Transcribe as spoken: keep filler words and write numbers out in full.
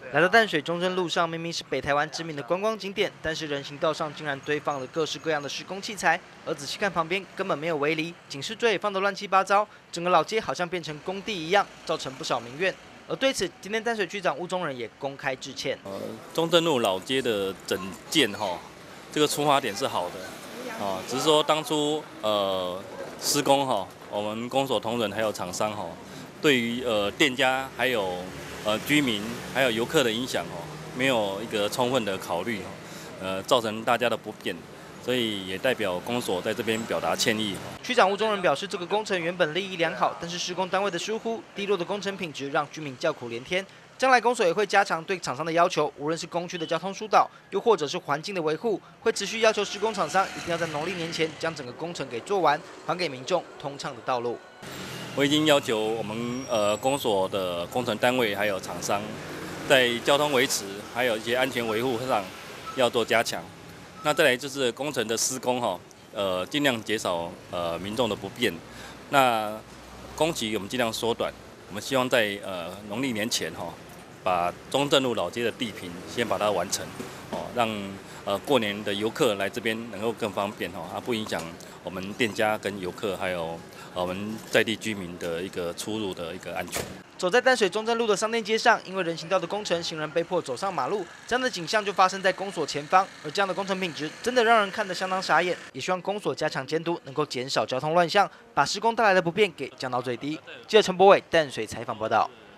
来到淡水中正路上，明明是北台湾知名的观光景点，但是人行道上竟然堆放了各式各样的施工器材，而仔细看旁边根本没有围篱，警示锥也放得乱七八糟，整个老街好像变成工地一样，造成不少民怨。而对此，今天淡水区长吴宗仁也公开致歉。 呃，中正路老街的整建哈，这个出发点是好的，啊，只是说当初呃施工哈，我们公所同仁还有厂商哈，对于呃店家还有呃居民还有游客的影响哦，没有一个充分的考虑，呃，造成大家的不便。所以也代表公所在这边表达歉意。 区长吴宗仁表示，这个工程原本利益良好，但是施工单位的疏忽、低落的工程品质，让居民叫苦连天。将来公所也会加强对厂商的要求，无论是工区的交通疏导，又或者是环境的维护，会持续要求施工厂商一定要在农历年前将整个工程给做完，还给民众通畅的道路。 我已经要求我们呃公所的工程单位还有厂商，在交通维持还有一些安全维护上要做加强。那再来就是工程的施工哈，呃，尽量减少呃民众的不便。那工期我们尽量缩短，我们希望在呃农历年前哈，把中正路老街的地坪先把它完成，哦，让呃过年的游客来这边能够更方便哈，啊不影响我们店家跟游客还有我们在地居民的一个出入的一个安全。 走在淡水中正路的商店街上，因为人行道的工程，行人被迫走上马路，这样的景象就发生在公所前方。而这样的工程品质，真的让人看得相当傻眼。也希望公所加强监督，能够减少交通乱象，把施工带来的不便给降到最低。记者陈柏伟淡水采访报道。